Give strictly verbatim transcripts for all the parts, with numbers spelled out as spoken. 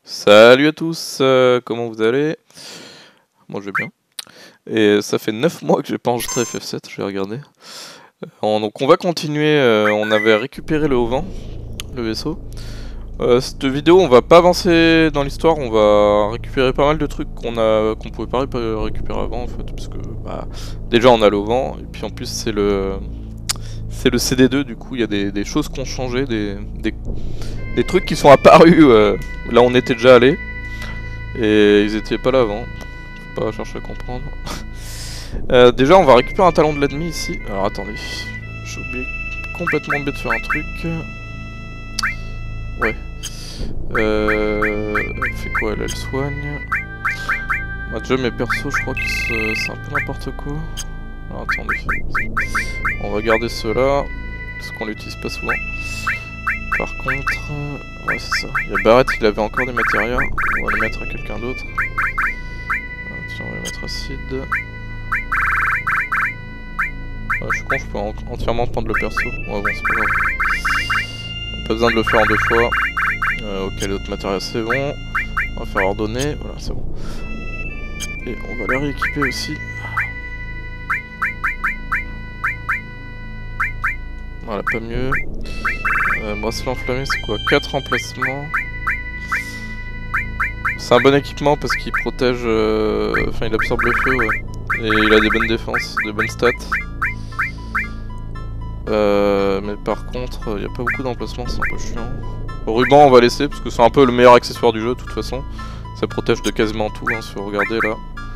Salut à tous, euh, comment vous allez? Moi je vais bien. Et ça fait neuf mois que j'ai pas enregistré F F sept, je vais regarder. Euh, donc on va continuer, euh, on avait récupéré le Haut-Vent, le vaisseau. Euh, cette vidéo on va pas avancer dans l'histoire, on va récupérer pas mal de trucs qu'on a qu'on pouvait pas récupérer avant en fait. Parce que bah, déjà on a le Haut-Vent, et puis en plus c'est le... C'est le C D deux, du coup il y a des, des choses qui ont changé, des, des, des trucs qui sont apparus euh, là on était déjà allé. Et ils étaient pas là avant. Faut pas chercher à comprendre. euh, déjà, on va récupérer un talon de l'ennemi ici. Alors attendez, j'ai oublié complètement oublié de faire un truc. Ouais. Euh, elle fait quoi elle, elle soigne. Moi déjà mes persos, je crois que c'est un peu n'importe quoi. Alors attendez. On va garder ceux-là parce qu'on l'utilise pas souvent. Par contre, ouais c'est ça. Il y a Barrett, il avait encore des matériaux. On va les mettre à quelqu'un d'autre. Tiens, on va mettre acide. Ouais, je suis con, je peux en entièrement prendre le perso. Ouais, bon, c'est pas grave. Pas besoin de le faire en deux fois. Euh, ok, les autres matériaux, c'est bon. On va faire ordonner. Voilà, c'est bon. Et on va les rééquiper aussi. Voilà, pas mieux. Euh, bracelet enflammé, c'est quoi? quatre emplacements. C'est un bon équipement parce qu'il protège... Euh... Enfin, il absorbe le feu, ouais. Et il a des bonnes défenses, des bonnes stats. Euh, mais par contre, il n'y a pas beaucoup d'emplacements, c'est un peu chiant. Au ruban, on va laisser parce que c'est un peu le meilleur accessoire du jeu de toute façon. Ça protège de quasiment tout, hein, si vous regardez là.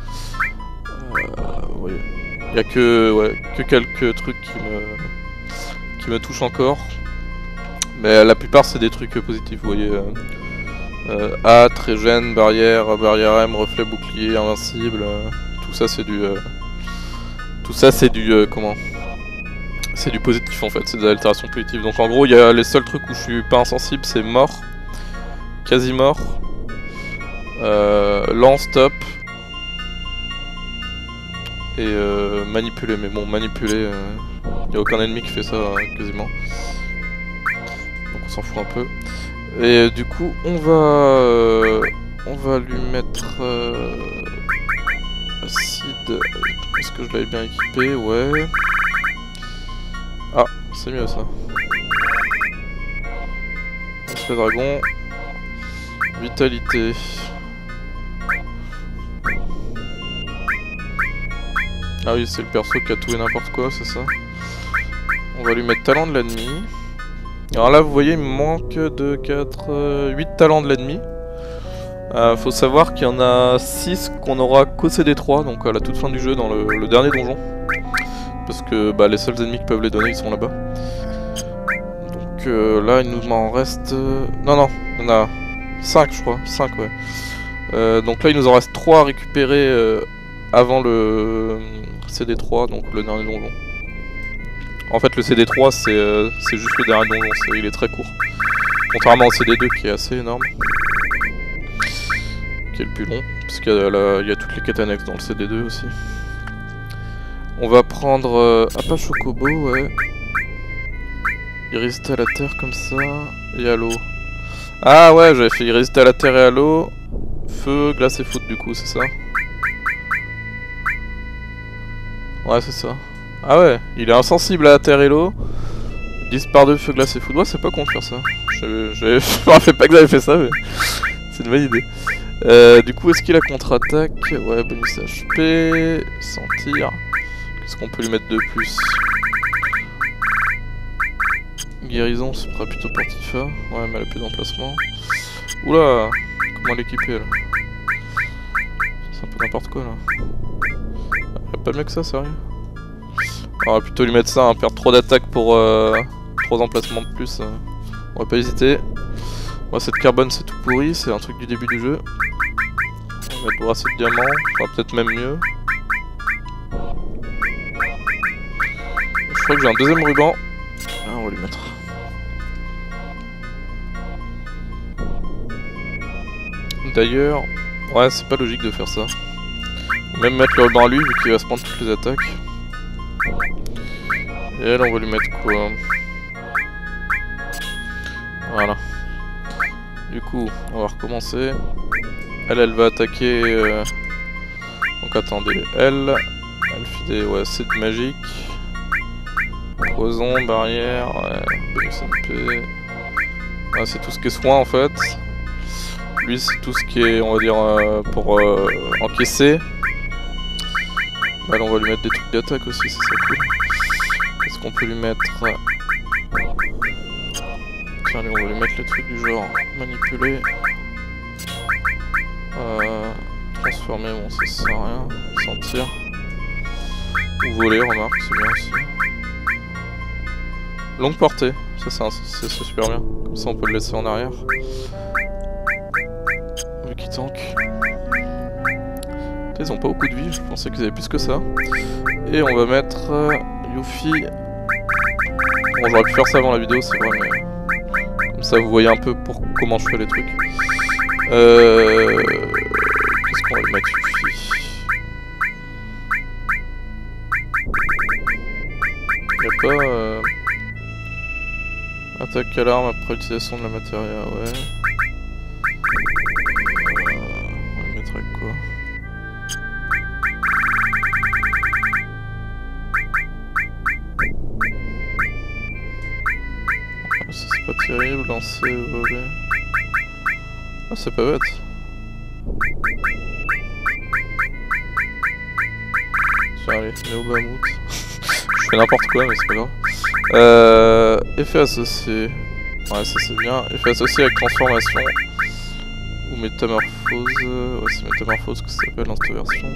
Euh, ouais. Il n'y a que, ouais, que quelques trucs qui me, qui me touchent encore. Mais la plupart, c'est des trucs positifs, vous voyez. Euh, euh, A, trégène, barrière, barrière M, reflet, bouclier, invincible. Euh, tout ça, c'est du... Euh, tout ça, c'est du... Euh, comment C'est du positif en fait, c'est des altérations positives. Donc en gros, il y a les seuls trucs où je suis pas insensible, c'est mort, quasi mort, euh, lent, stop, et euh, manipuler. Mais bon, manipuler, il euh, n'y a aucun ennemi qui fait ça euh, quasiment. Donc on s'en fout un peu. Et euh, du coup, on va, euh, on va lui mettre euh, acide. Est-ce que je l'avais bien équipé? Ouais. Ah, c'est mieux ça. Le dragon. Vitalité. Ah oui, c'est le perso qui a tout et n'importe quoi, c'est ça. On va lui mettre talent de l'ennemi. Alors là, vous voyez, il me manque deux, quatre, huit talents de l'ennemi. Euh, faut savoir qu'il y en a six qu'on aura qu'au C D trois, donc à la toute fin du jeu, dans le, le dernier donjon. Parce que bah, les seuls ennemis qui peuvent les donner, ils sont là-bas. Donc euh, là, il nous en reste... Euh... Non, non, il y en a cinq, je crois. cinq, ouais. Euh, donc là, il nous en reste trois à récupérer euh, avant le C D trois, donc le dernier donjon. En fait, le C D trois, c'est euh, juste le dernier donjon, est, il est très court. Contrairement au C D deux, qui est assez énorme. Qui est le plus long, parce qu'il y, y a toutes les quêtes annexes dans le C D deux aussi. On va prendre euh, Apache Chocobo, ouais. Il résiste à la terre comme ça, et à l'eau. Ah ouais, j'avais fait il résiste à la terre et à l'eau. Feu, glace et foudre du coup, c'est ça? Ouais, c'est ça. Ah ouais, il est insensible à la terre et l'eau. dix par deux, feu, glace et foudre. Ouais, c'est pas con de faire ça. Je me rappelle pas que j'avais fait ça, mais c'est une bonne idée. Euh, du coup, est-ce qu'il a contre-attaque? Ouais, bonus H P, sentir. Qu'est-ce qu'on peut lui mettre de plus? Guérison, ce sera plutôt pour Tifa. Ouais, mais elle a plus d'emplacement. Oula, comment l'équiper là? C'est un peu n'importe quoi là. Elle a pas mieux que ça, sérieux? On va plutôt lui mettre ça, hein, perdre trop d'attaque pour euh, trois emplacements de plus. Euh. On va pas hésiter. Moi, cette carbone, c'est tout pourri, c'est un truc du début du jeu. On va mettre bracelet de diamant, enfin, peut-être même mieux. Je crois que j'ai un deuxième ruban. Ah, on va lui mettre. D'ailleurs, ouais, c'est pas logique de faire ça. On va même mettre le ruban à lui, vu qu'il va se prendre toutes les attaques. Et elle, on va lui mettre quoi? Voilà. Du coup, on va recommencer. Elle, elle va attaquer... Euh... Donc attendez, elle... Elle fait des... Ouais, c'est de magique. Poison, barrière, ouais, bonus M P... Ouais, c'est tout ce qui est soin en fait. Lui c'est tout ce qui est, on va dire, euh, pour euh, encaisser. Bah, là, on va lui mettre des trucs d'attaque aussi, ça c'est cool. Qu'est-ce qu'on peut lui mettre? Tiens, lui, on va lui mettre le truc du genre manipuler. Euh, transformer, bon ça sert à rien. Sentir. Ou voler, remarque, c'est bien aussi. Longue portée, ça c'est super bien. Comme ça on peut le laisser en arrière. Vu qu'il tank. Ils ont pas beaucoup de vie, je pensais qu'ils avaient plus que ça. Et on va mettre euh, Yuffie. Bon, j'aurais pu faire ça avant la vidéo, c'est vrai, mais comme ça vous voyez un peu pour comment je fais les trucs. Euh... Qu'est-ce qu'on va lui mettre, Yuffie? Y'a pas... Euh... Attaque à l'arme après utilisation de la matéria, ouais. Euh... On va le mettre avec quoi? Ça c'est pas terrible, lancer, voler... Ah c'est pas bête. Tiens allez, Néo Bamout. Je fais n'importe quoi mais c'est pas grave. Euh, effet associé. Ouais ça c'est bien. Effet associé avec transformation. Ou métamorphose. Ouais c'est métamorphose que ça s'appelle dans cette version.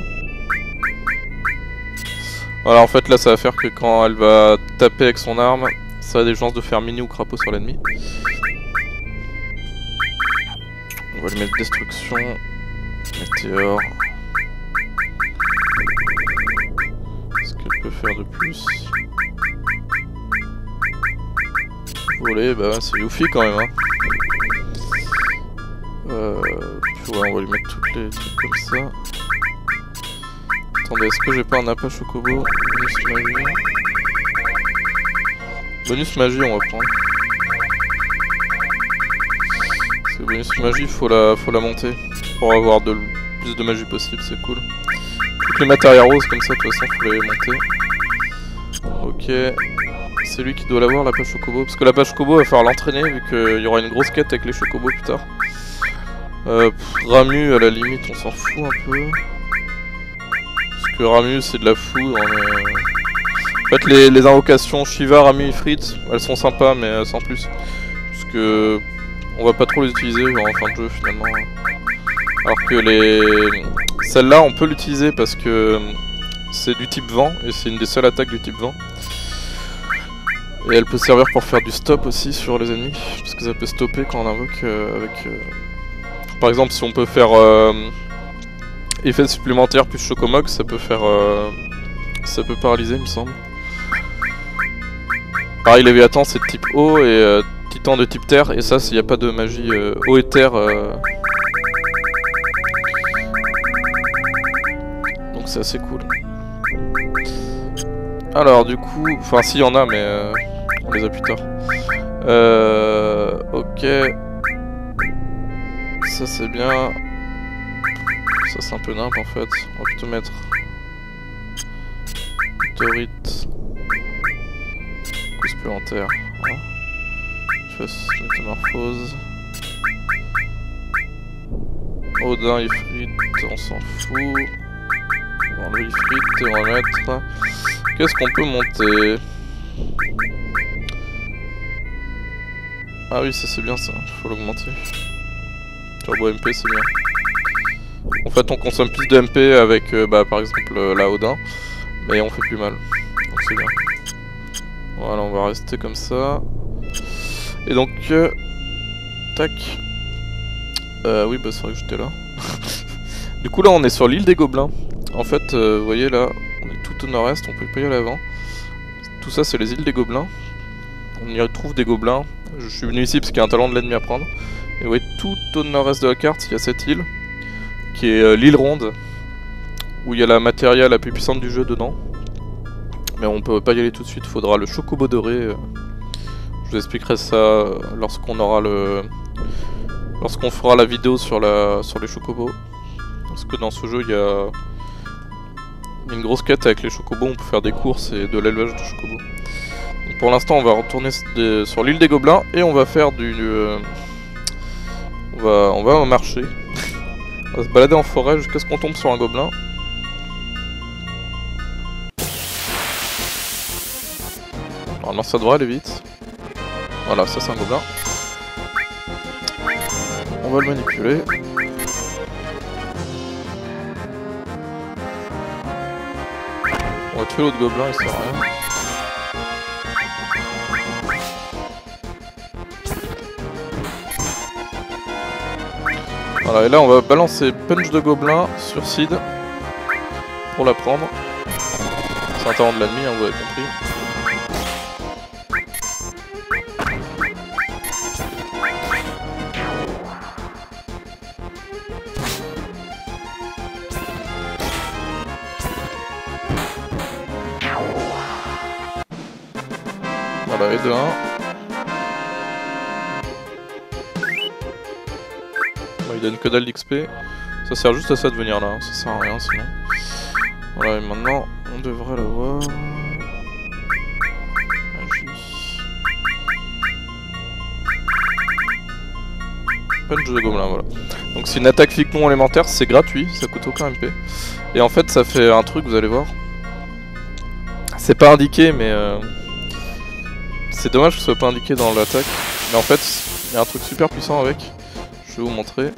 Voilà en fait là ça va faire que quand elle va taper avec son arme, ça a des chances de faire mini ou crapaud sur l'ennemi. On va lui mettre destruction. Météore. Qu'est-ce qu'elle peut faire de plus? Voler, bah c'est Yuffie quand même hein. Euh, puis ouais, on va lui mettre toutes les trucs comme ça. Attendez, est-ce que j'ai pas un appât chocobo? Bonus magie. Bonus magie on va prendre. Parce que bonus magie faut la, faut la monter. Pour avoir de, plus de magie possible, c'est cool. Toutes les matérias roses comme ça de toute façon faut les monter. Ok. C'est lui qui doit l'avoir, la page chocobo. Parce que la page chocobo va falloir l'entraîner vu qu'il y aura une grosse quête avec les chocobos plus tard. Euh, pff, Ramu à la limite on s'en fout un peu. Parce que Ramu c'est de la foudre. Mais... En fait les, les invocations Shiva, Ramu, Ifrit, elles sont sympas mais sans plus. Parce que on va pas trop les utiliser en fin de jeu finalement. Alors que les... Celle-là on peut l'utiliser parce que c'est du type vent et c'est une des seules attaques du type vent. Et elle peut servir pour faire du stop aussi sur les ennemis, parce que ça peut stopper quand on invoque euh, avec... Euh... Par exemple si on peut faire euh... effet supplémentaire plus Chocomog, ça peut faire... Euh... Ça peut paralyser il me semble. Pareil Léviathan c'est de type eau et euh, Titan de type terre, et ça s'il n'y a pas de magie euh, eau et terre... Euh... Donc c'est assez cool. Alors du coup, enfin s'il y en a mais euh, on les a plus tard. Euh, ok. Ça c'est bien. Ça c'est un peu nimp en fait. On va plutôt mettre Torite. Coup supplémentaire. Voilà. Fasse métamorphose. Odin, Ifrit, on s'en fout. On va enlever Ifrit et on va mettre... Qu'est-ce qu'on peut monter? Ah oui, ça c'est bien ça, faut l'augmenter. Turbo M P c'est bien. En fait on consomme plus de M P avec euh, bah, par exemple euh, la Odin, mais on fait plus mal, donc c'est bien. Voilà, on va rester comme ça. Et donc, euh, tac. Euh, oui bah c'est vrai que j'étais là. Du coup là on est sur l'île des Gobelins. En fait, euh, vous voyez là, on est tout au nord-est, on peut pas y aller avant. Tout ça c'est les îles des Gobelins. On y retrouve des gobelins. Je suis venu ici parce qu'il y a un talent de l'ennemi à prendre. Et vous voyez tout au nord-est de la carte, il y a cette île. Qui est euh, l'île ronde. Où il y a la matéria la plus puissante du jeu dedans. Mais on peut pas y aller tout de suite, il faudra le chocobo doré. Je vous expliquerai ça lorsqu'on aura le... lorsqu'on fera la vidéo sur, la, sur les chocobos. Parce que dans ce jeu, il y a une grosse quête avec les chocobos, on peut faire des courses et de l'élevage de chocobos. Donc pour l'instant, on va retourner sur l'île des Gobelins et on va faire du... Euh, on, va, on va marcher. On va se balader en forêt jusqu'à ce qu'on tombe sur un gobelin. Normalement ça devrait aller vite. Voilà, ça c'est un gobelin. On va le manipuler. On va tuer l'autre gobelin, il sert à rien. Voilà, et là on va balancer punch de gobelin sur Sid pour la prendre. C'est un talent de l'ennemi, hein, vous avez compris. Voilà, et de un. Bon, il donne que dalle d'X P. Ça sert juste à ça de venir là, ça sert à rien sinon. Voilà, et maintenant on devrait l'avoir. Magie. Punch de gobelin, voilà. Donc c'est une attaque fic non élémentaire, c'est gratuit, ça coûte aucun M P. Et en fait ça fait un truc, vous allez voir. C'est pas indiqué, mais euh, c'est dommage que ce soit pas indiqué dans l'attaque. Mais en fait, il y a un truc super puissant avec. Je vais vous montrer.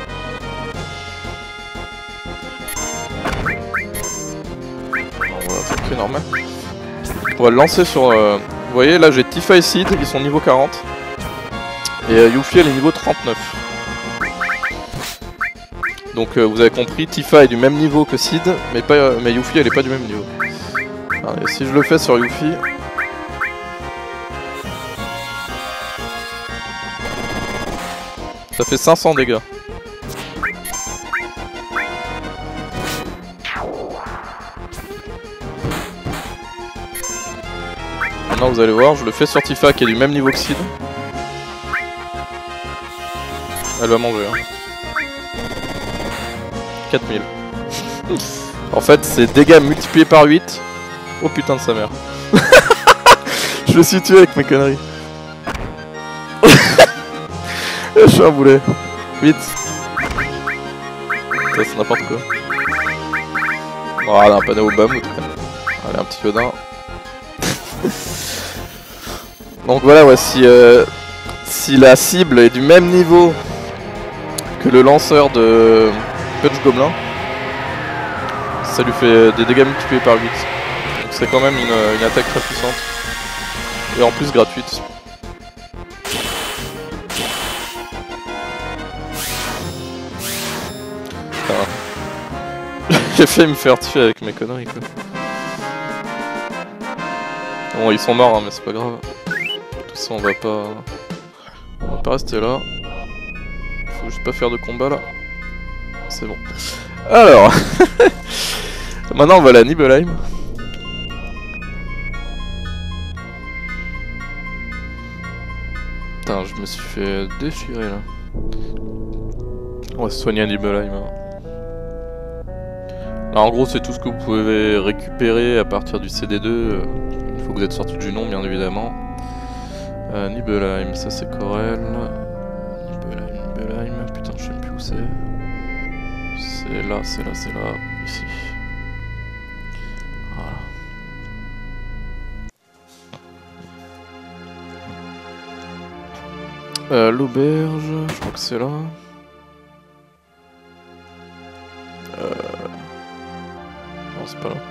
On va attaquer normal. On va le lancer sur... Euh, vous voyez, là j'ai Tifa et Sid, ils sont niveau quarante. Et euh, Yuffie elle est niveau trente-neuf. Donc euh, vous avez compris, Tifa est du même niveau que Sid, mais, pas, euh, mais Yuffie elle est pas du même niveau. Allez, si je le fais sur Yuffie... Ça fait cinq cents dégâts. Maintenant vous allez voir, je le fais sur Tifa qui est du même niveau que Sid. Elle va manger. Hein. quatre mille. En fait c'est dégâts multipliés par huit. Oh putain de sa mère. Je me suis tué avec mes conneries. Je suis un boulet. Vite. Ça c'est n'importe quoi. Voilà, un panneau au bam en tout cas. Allez, un petit Yodin. Donc voilà, ouais, si, euh, si la cible est du même niveau que le lanceur de Punch Gobelin, ça lui fait des dégâts multipliés par huit. Donc c'est quand même une, une attaque très puissante. Et en plus gratuite. J'ai fait me faire tuer avec mes conneries quoi. Bon ils sont morts hein, mais c'est pas grave. Tout ça on va pas... On va pas rester là. Faut juste pas faire de combat là. C'est bon. Alors maintenant on va à la Nibelheim. Putain je me suis fait déchirer là. On va se soigner à Nibelheim hein. Là en gros c'est tout ce que vous pouvez récupérer à partir du C D deux. Il faut que vous êtes sorti du nom bien évidemment. Euh, Nibelheim, ça c'est Corel. Nibelheim, Nibelheim, putain je sais plus où c'est. C'est là, c'est là, c'est là, ici. Voilà. Euh, L'auberge, je crois que c'est là. Euh... Non, c'est pas là.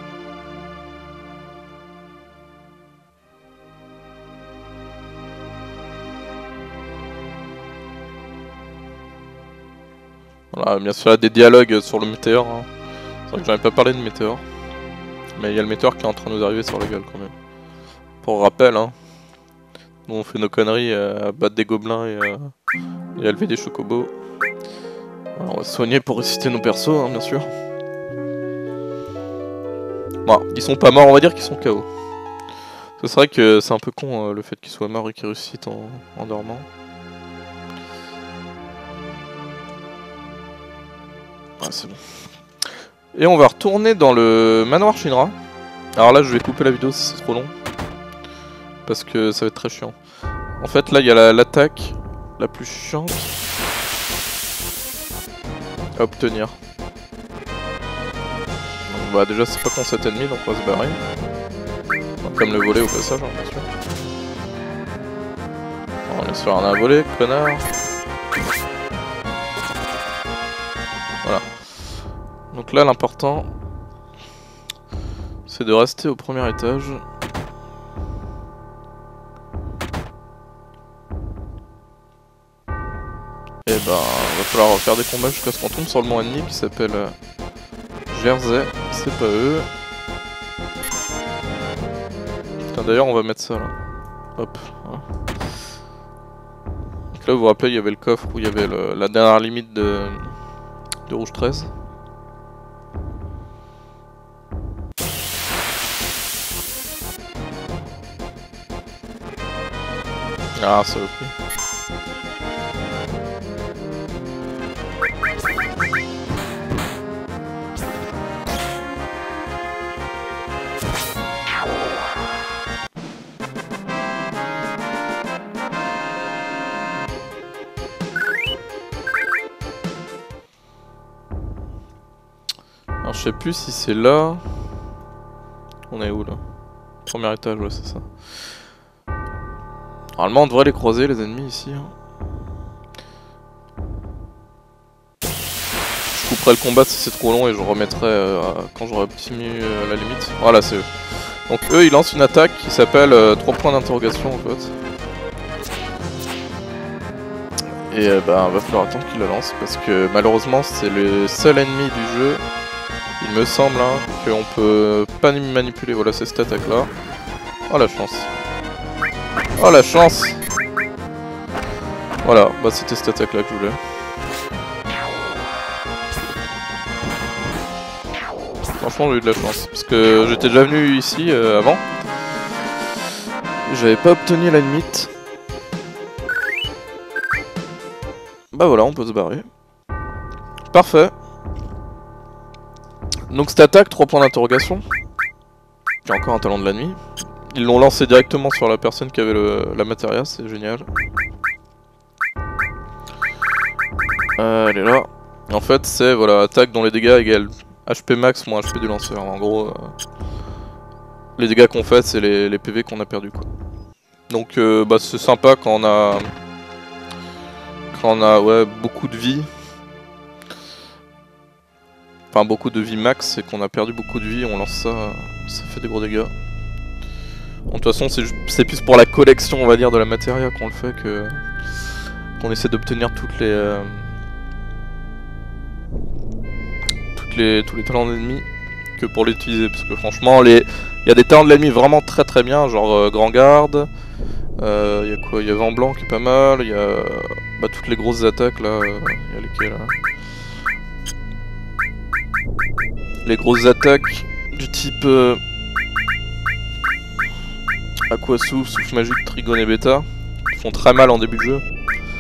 Voilà, bien sûr, il y a des dialogues sur le météore. Hein. C'est vrai que j'en ai pas parlé de météore. Mais il y a le météore qui est en train de nous arriver sur la gueule quand même. Pour rappel, hein. Nous on fait nos conneries à battre des gobelins et, euh, et à élever des chocobos. Alors, on va se soigner pour ressusciter nos persos, hein, bien sûr. Bon, ils sont pas morts, on va dire qu'ils sont K O. C'est vrai que c'est un peu con euh, le fait qu'ils soient morts et qu'ils ressuscitent en, en dormant. Ah, c'est bon. Et on va retourner dans le manoir Shinra. Alors là, je vais couper la vidéo si c'est trop long. Parce que ça va être très chiant. En fait, là, il y a l'attaque la, la plus chiante à obtenir. Donc, bah, déjà, c'est pas contre cet ennemi, donc on va se barrer. On va comme le voler au passage, hein, bien sûr. On va se faire un à voler, connard. Voilà. Donc là, l'important, c'est de rester au premier étage. Et ben, va falloir faire des combats jusqu'à ce qu'on tombe sur le mont ennemi qui s'appelle euh, Jersey. C'est pas eux. Putain, d'ailleurs, on va mettre ça là. Hop. Voilà. Donc là, vous vous rappelez, il y avait le coffre où il y avait le, la dernière limite de, de Rouge treize. Ah, ça va pris. Alors je sais plus si c'est là. On est où là? Premier étage, ouais c'est ça. Normalement on devrait les croiser les ennemis ici. Je couperai le combat si c'est trop long et je remettrai euh, quand j'aurai optimé euh, la limite. Voilà, c'est eux. Donc eux ils lancent une attaque qui s'appelle euh, trois points d'interrogation en fait. Et euh, bah va falloir attendre qu'il la lance parce que malheureusement c'est le seul ennemi du jeu. Il me semble hein, qu'on peut pas manipuler, voilà c'est cette attaque là. Oh la chance. Oh la chance. Voilà, bah c'était cette attaque là que je voulais. Franchement j'ai eu de la chance, parce que j'étais déjà venu ici euh, avant. J'avais pas obtenu la limite. Bah voilà, on peut se barrer. Parfait. Donc cette attaque, trois points d'interrogation. J'ai encore un talent de la nuit. Ils l'ont lancé directement sur la personne qui avait le, la matéria, c'est génial. Euh, elle est là. Et en fait c'est voilà, attaque dont les dégâts égale H P max moins H P du lanceur. En gros, euh, les dégâts qu'on fait c'est les, les P V qu'on a perdu quoi. Donc euh, bah, c'est sympa quand on a quand on a ouais, beaucoup de vie. Enfin beaucoup de vie max et qu'on a perdu beaucoup de vie, on lance ça, ça fait des gros dégâts. Bon, de toute façon c'est plus pour la collection on va dire de la matéria qu'on le fait que qu'on essaie d'obtenir toutes les, euh, toutes les tous les talents d'ennemis que pour l'utiliser parce que franchement les il y a des talents de l'ennemi vraiment très très bien genre euh, Grand Garde, il euh, y a quoi, il y a Vent Blanc qui est pas mal, il y a bah, toutes les grosses attaques là, il euh, y a lesquelles là. Les grosses attaques du type euh, Aqua Souffle, Souffle Magique, Trigone et Beta qui font très mal en début de jeu.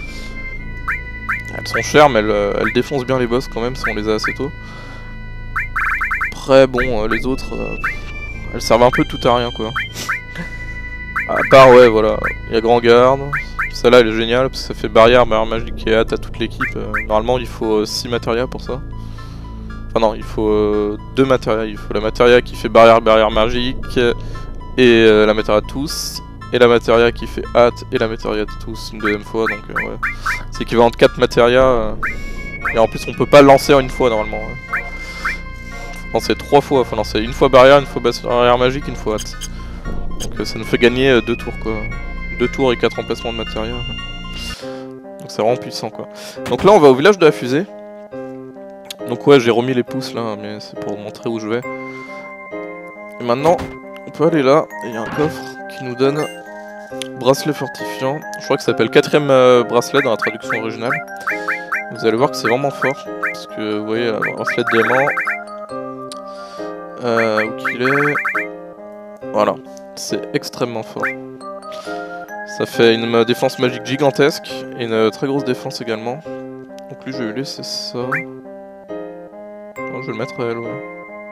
Elles sont chères mais elles, elles défoncent bien les boss quand même si on les a assez tôt. Après bon euh, les autres euh, elles servent un peu tout à rien quoi. À part ouais voilà, il y a Grand Garde, celle-là elle est géniale parce que ça fait barrière, barrière magique et hâte à toute l'équipe. Euh, normalement il faut six euh, matérias pour ça. Enfin non, il faut euh, deux matérias. Il faut la matéria qui fait barrière, barrière magique et euh, la matéria de tous. Et la matéria qui fait hâte et la matéria de tous une deuxième fois. Donc euh, ouais. C'est équivalent de quatre matérias. Euh, et en plus on peut pas le lancer en une fois normalement. Ouais. Faut lancer trois fois. Faut lancer une fois barrière, une fois barrière magique, une fois hâte. Donc euh, ça nous fait gagner euh, deux tours quoi. Deux tours et quatre emplacements de matéria. Donc c'est vraiment puissant quoi. Donc là on va au village de la fusée. Donc ouais j'ai remis les pouces là mais c'est pour montrer où je vais. Et maintenant on peut aller là et il y a un coffre qui nous donne bracelet fortifiant. Je crois que ça s'appelle quatrième euh, bracelet dans la traduction originale. Vous allez voir que c'est vraiment fort. Parce que vous voyez un bracelet de diamant. Euh, où qu'il est. Voilà. C'est extrêmement fort. Ça fait une défense magique gigantesque et une très grosse défense également. Donc lui je vais lui laisser ça. Non, je vais le mettre elle, ouais.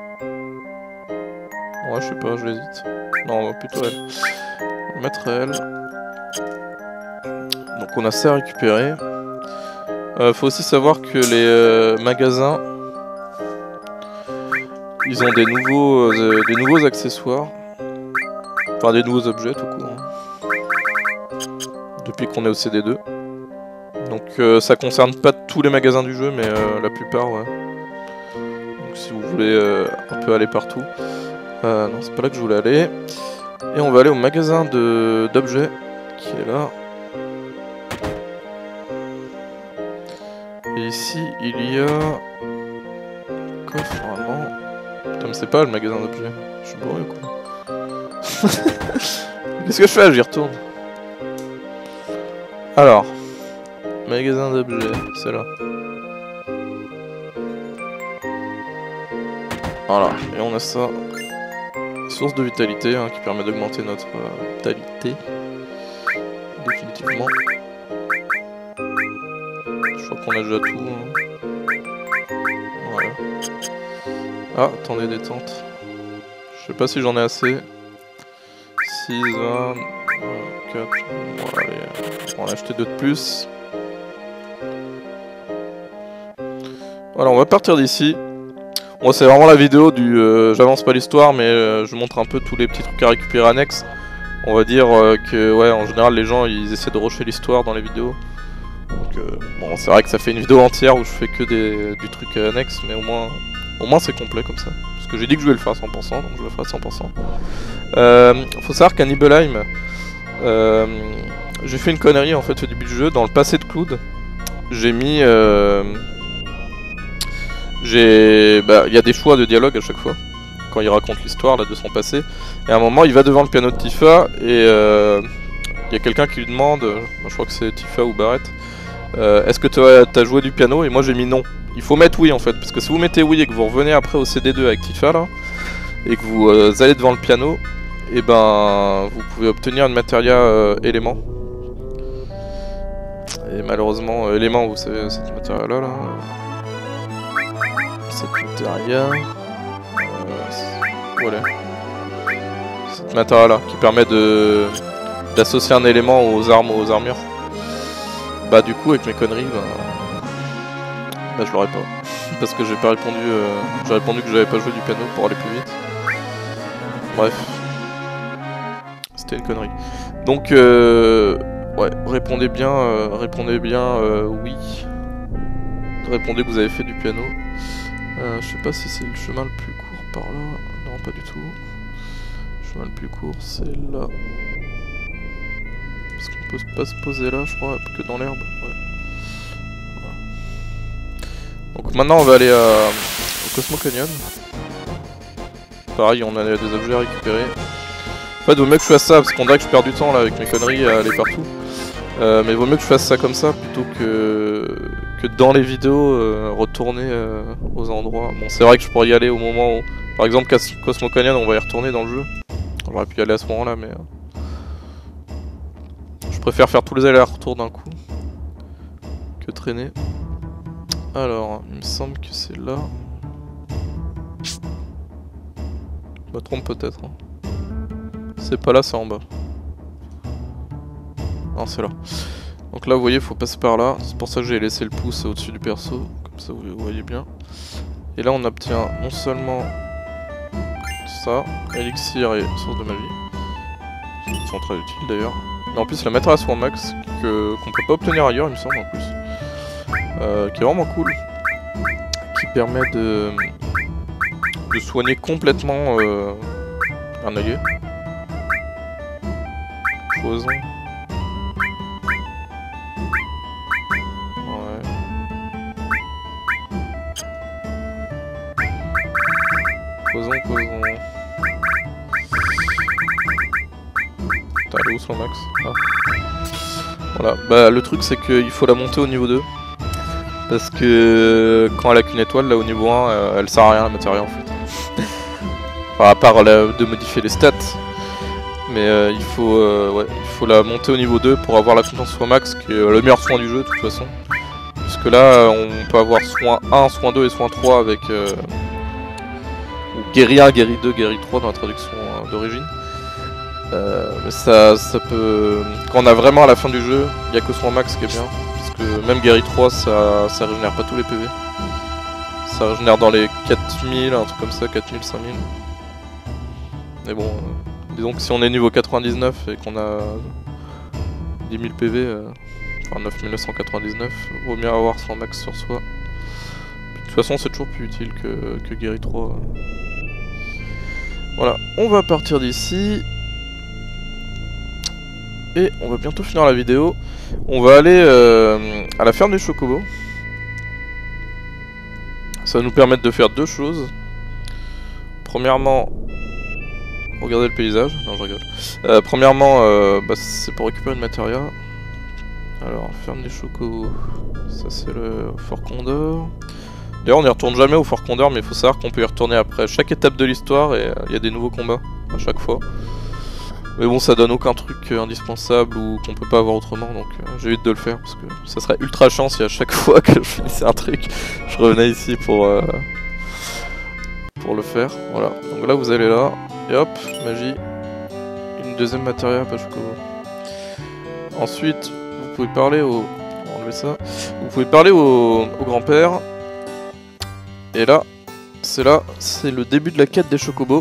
Ouais, je sais pas, j'hésite. Non, plutôt elle. Je vais le mettre elle. Donc on a ça à récupérer. Euh, faut aussi savoir que les euh, magasins, ils ont des nouveaux, euh, des nouveaux accessoires. Enfin, des nouveaux objets tout court. Hein. Depuis qu'on est au C D deux. Donc euh, ça concerne pas tous les magasins du jeu, mais euh, la plupart, ouais. Donc si vous voulez euh, un peu aller partout. Euh, non, c'est pas là que je voulais aller. Et on va aller au magasin de d'objets, qui est là. Et ici, il y a... coffre, vraiment. Putain, mais c'est pas le magasin d'objets. Je suis bourré ou quoi? Qu'est-ce que je fais? J'y retourne. Alors... magasin d'objets, c'est là. Voilà, et on a ça. Source de vitalité, hein, qui permet d'augmenter notre euh, vitalité. Définitivement. Je crois qu'on a déjà tout. Hein. Voilà. Ah, attendez, détente. Je sais pas si j'en ai assez. six, vingt, quatre... Bon, allez, on va en acheter deux de plus. Voilà, on va partir d'ici. Bon, c'est vraiment la vidéo du... Euh, j'avance pas l'histoire, mais euh, je montre un peu tous les petits trucs à récupérer annexes. On va dire euh, que, ouais, en général, les gens, ils essaient de rusher l'histoire dans les vidéos. Donc, euh, bon, c'est vrai que ça fait une vidéo entière où je fais que des, du truc annexe, mais au moins, au moins c'est complet comme ça. Parce que j'ai dit que je vais le faire à cent pour cent, donc je le ferai à cent pour cent. Euh, faut savoir qu'à Nibelheim, euh, j'ai fait une connerie en fait au début du jeu. Dans le passé de Cloud, j'ai mis... Euh, J'ai, bah, il y a des choix de dialogue à chaque fois quand il raconte l'histoire là de son passé. Et à un moment, il va devant le piano de Tifa et euh, il y a quelqu'un qui lui demande, je crois que c'est Tifa ou Barrett, euh, est-ce que tu as joué du piano? Et moi j'ai mis non. Il faut mettre oui en fait, parce que si vous mettez oui et que vous revenez après au C D deux avec Tifa là et que vous euh, allez devant le piano, et ben vous pouvez obtenir une matéria euh, élément. Et malheureusement, euh, élément, vous savez, cette matéria là là. Cette matéria, euh, voilà, cette matéria là qui permet de d'associer un élément aux armes, aux armures. Bah du coup avec mes conneries, bah, bah je l'aurais pas, parce que j'ai pas répondu, euh, j'ai répondu que j'avais pas joué du piano pour aller plus vite. Bref, c'était une connerie. Donc euh, ouais, répondez bien, euh, répondez bien euh, oui. Répondez que vous avez fait du piano. Euh, je sais pas si c'est le chemin le plus court par là. Non, pas du tout. Le chemin le plus court, c'est là. Parce qu'on peut pas se poser là, je crois, que dans l'herbe. Ouais. Voilà. Donc maintenant, on va aller à... au Cosmo Canyon. Pareil, on a des objets à récupérer. En fait, vaut mieux que je fasse ça, parce qu'on dirait que je perds du temps là avec mes conneries à aller partout. Euh, mais vaut mieux que je fasse ça comme ça plutôt que que dans les vidéos euh, retourner euh, aux endroits. Bon, c'est vrai que je pourrais y aller au moment où, par exemple, Cosmo Canyon, on va y retourner dans le jeu. J'aurais pu y aller à ce moment-là, mais euh... je préfère faire tous les allers-retours d'un coup que traîner. Alors, il me semble que c'est là. Je me trompe peut-être. Hein. C'est pas là, c'est en bas. Non, c'est là. Donc là, vous voyez, il faut passer par là. C'est pour ça que j'ai laissé le pouce au-dessus du perso. Comme ça, vous voyez bien. Et là, on obtient non seulement ça, élixir et source de magie. Qui sont très utiles d'ailleurs. Mais en plus, la matéria soit max, que qu'on peut pas obtenir ailleurs, il me semble, en plus. Euh, qui est vraiment cool. Qui permet de, de soigner complètement euh, un allié. Poison. Posons, posons. Putain, elle est où son max? Ah. Voilà, bah le truc c'est qu'il faut la monter au niveau deux. Parce que quand elle a qu'une étoile, là au niveau un, euh, elle sert à rien la matéria en fait. Enfin, à part la, de modifier les stats. Mais euh, il, faut, euh, ouais, il faut la monter au niveau deux pour avoir la compétence soit max, qui est le meilleur soin du jeu de toute façon. Puisque que là on peut avoir soin un, soin deux et soin trois avec euh, ou guéri un, guéri deux, guéri trois dans la traduction euh, d'origine. Euh, mais ça, ça peut... Quand on a vraiment à la fin du jeu, il n'y a que soin max qui est bien. Parce que même guéri trois, ça, ça régénère pas tous les P V. Ça régénère dans les quatre mille, un truc comme ça, quatre mille, cinq mille. Mais bon, euh, disons que si on est niveau quatre-vingt-dix-neuf et qu'on a dix mille P V, euh, enfin neuf mille neuf cent quatre-vingt-dix-neuf, vaut mieux avoir soin max sur soi. Puis, de toute façon, c'est toujours plus utile que, que guéri trois. Voilà, on va partir d'ici. Et on va bientôt finir la vidéo. On va aller euh, à la ferme des chocobos. Ça va nous permettre de faire deux choses. Premièrement, regardez le paysage. Non, je rigole. Euh, premièrement, euh, bah, c'est pour récupérer une matéria. Alors, ferme des chocobos. Ça, c'est le Fort Condor. D'ailleurs, on n'y retourne jamais au Fort Condor, mais il faut savoir qu'on peut y retourner après chaque étape de l'histoire et il euh, y a des nouveaux combats à chaque fois. Mais bon, ça donne aucun truc euh, indispensable ou qu'on peut pas avoir autrement, donc euh, j'évite de le faire parce que ça serait ultra chiant si à chaque fois que je finissais un truc, je revenais ici pour euh, pour le faire. Voilà, donc là vous allez là, et hop, magie, une deuxième matéria pas chocobo. Ensuite, vous pouvez parler au... On va enlever ça. Vous pouvez parler au, au grand-père. Et là, c'est là, c'est le début de la quête des chocobos.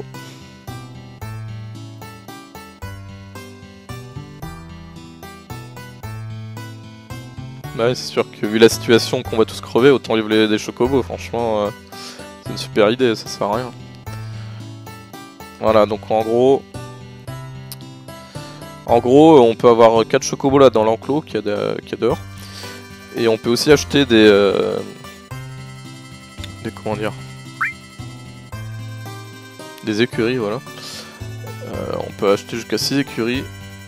Ouais, c'est sûr que vu la situation qu'on va tous crever, autant livrer des chocobos, franchement, euh, c'est une super idée, ça sert à rien. Voilà, donc en gros... En gros, on peut avoir quatre chocobos là dans l'enclos qu'il y, qu y a dehors. Et on peut aussi acheter des... Euh, des... comment dire... Des écuries, voilà. Euh, on peut acheter jusqu'à six écuries.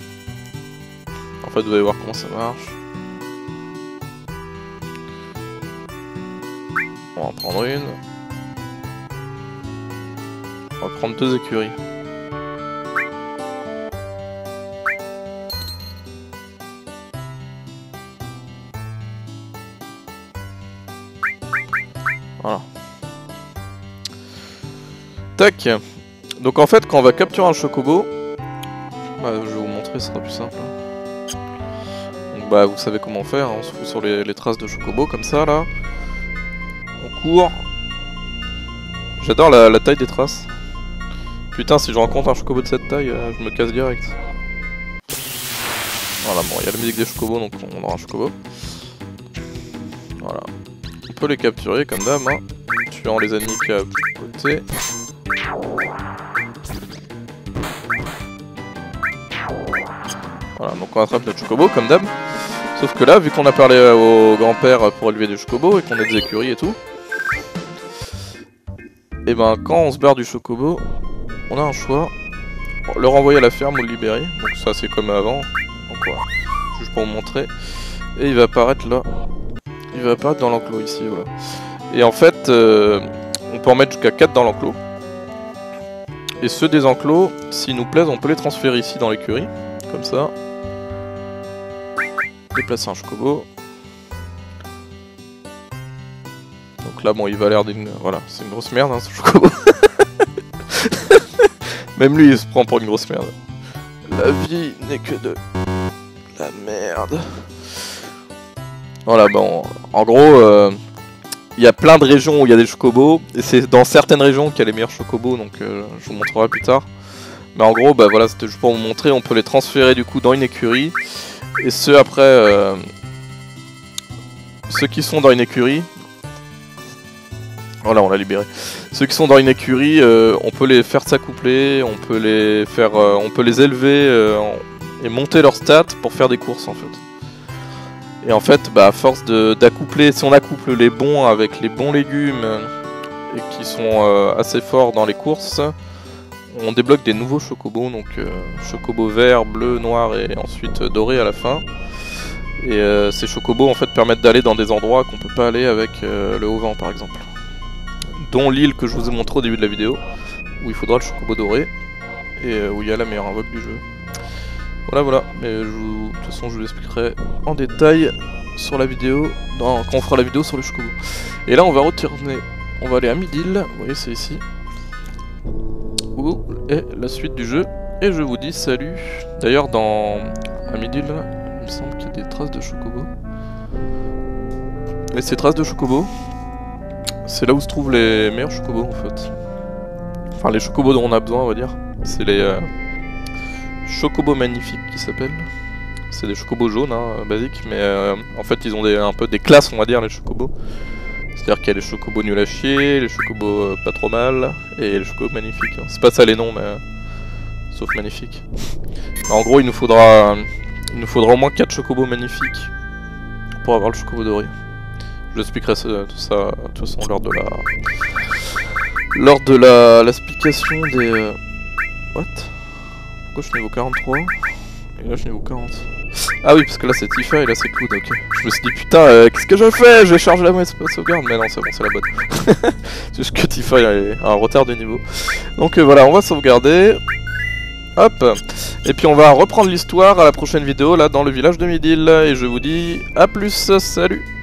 En fait, vous allez voir comment ça marche. On va en prendre une. On va prendre deux écuries. Voilà. Tac. Donc en fait, quand on va capturer un chocobo, bah, je vais vous montrer, ce sera plus simple. Donc bah, vous savez comment faire, hein, on se fout sur les, les traces de chocobo comme ça là. On court. J'adore la, la taille des traces. Putain, si je rencontre un chocobo de cette taille, euh, je me casse direct. Voilà, bon, il y a la musique des chocobos, donc on aura un chocobo. Voilà. On peut les capturer comme d'hab, hein, tuant les ennemis qui à côté. Voilà, donc on attrape notre chocobo comme d'hab. Sauf que là, vu qu'on a parlé au grand-père pour élever des chocobos et qu'on a des écuries et tout, et ben quand on se barre du chocobo, on a un choix. Le renvoyer à la ferme ou le libérer. Donc ça c'est comme avant. Donc voilà, juste pour vous montrer. Et il va apparaître là. Il va apparaître dans l'enclos ici, voilà. Et en fait, euh, on peut en mettre jusqu'à quatre dans l'enclos. Et ceux des enclos, s'ils nous plaisent, on peut les transférer ici dans l'écurie. Comme ça. Déplacer un chocobo. Donc là, bon, il va l'air d'une... Voilà, c'est une grosse merde, hein, ce chocobo. Même lui, il se prend pour une grosse merde. La vie n'est que de... la merde. Voilà, bon, en gros, euh, il y a plein de régions où il y a des chocobos. Et c'est dans certaines régions qu'il y a les meilleurs chocobos, donc euh, je vous montrerai plus tard. Mais en gros, bah voilà, c'était juste pour vous montrer, on peut les transférer du coup dans une écurie. Et ceux après... Euh, ceux qui sont dans une écurie... Voilà, on l'a libéré. Ceux qui sont dans une écurie, euh, on peut les faire s'accoupler, on peut les faire, euh, on peut les élever euh, et monter leurs stats pour faire des courses en fait. Et en fait, bah, à force d'accoupler, si on accouple les bons avec les bons légumes et qui sont euh, assez forts dans les courses, on débloque des nouveaux chocobos, donc euh, chocobos vert, bleu, noir et ensuite euh, doré à la fin. Et euh, ces chocobos en fait permettent d'aller dans des endroits qu'on peut pas aller avec euh, le haut vent par exemple. Dont l'île que je vous ai montré au début de la vidéo, où il faudra le chocobo doré, et euh, où il y a la meilleure invoque du jeu. Voilà, voilà, mais je vous... de toute façon je vous l'expliquerai en détail sur la vidéo, non, quand on fera la vidéo sur le chocobo. Et là on va retourner, on va aller à Midil, vous voyez c'est ici. Où est la suite du jeu. Et je vous dis salut. D'ailleurs dans à Midil, il me semble qu'il y a des traces de chocobo. Et ces traces de chocobo, c'est là où se trouvent les meilleurs chocobos en fait. Enfin les chocobos dont on a besoin on va dire. C'est les euh, chocobos magnifiques qui s'appellent. C'est des chocobos jaunes, hein, basiques, mais euh, en fait ils ont des, un peu des classes on va dire les chocobos. C'est-à-dire qu'il y a les chocobos nuls à chier, les chocobos euh, pas trop mal, et les chocobos magnifiques. C'est pas ça les noms mais... Euh, sauf magnifiques. En gros il nous faudra... Il nous faudra au moins quatre chocobos magnifiques pour avoir le chocobo doré. Je vous expliquerai ça, tout ça, tout ça lors de la... Lors de la l'explication des... Euh... What? Pourquoi je suis niveau quarante-trois? Et là je suis niveau quarante. Ah oui, parce que là c'est Tifa et là c'est Cloud, ok. Je me suis dit putain, euh, qu'est-ce que je fais? Je vais charger la moitié de sauvegarde, mais non, c'est bon, c'est la bonne. C'est juste que Tifa a un retard de niveau. Donc euh, voilà, on va sauvegarder. Hop. Et puis on va reprendre l'histoire à la prochaine vidéo, là, dans le village de Midil. Et je vous dis à plus, salut!